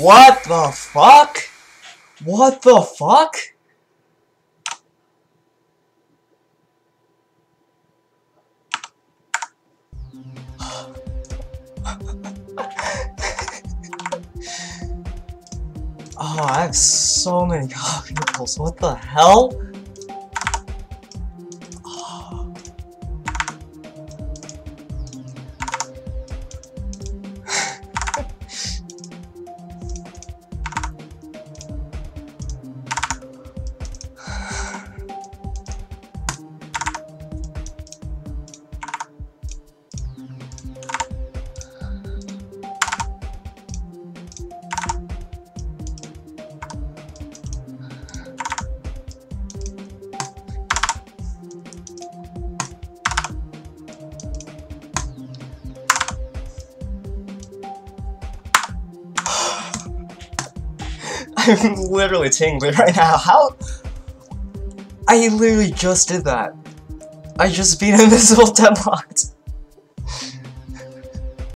What the fuck? What the fuck? Oh, I have so many coffee nipples. What the hell? I'm literally tingling right now. How? I literally just did that. I just beat Invisible Deadlocked.